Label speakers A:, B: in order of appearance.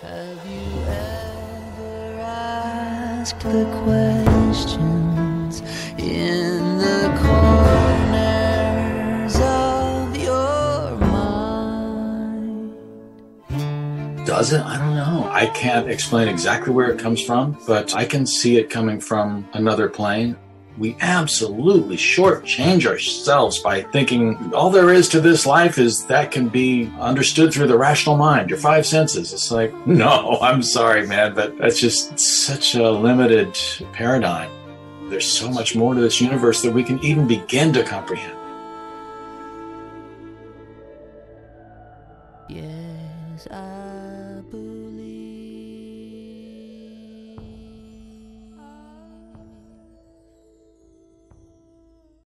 A: Have you ever asked the questions in the corners of your mind?
B: Does it? I don't know. I can't explain exactly where it comes from, but I can see it coming from another plane. We absolutely shortchange ourselves by thinking all there is to this life is that can be understood through the rational mind, your five senses. It's like, no, I'm sorry, man, but that's just such a limited paradigm. There's so much more to this universe that we can even begin to comprehend.
A: Yes, I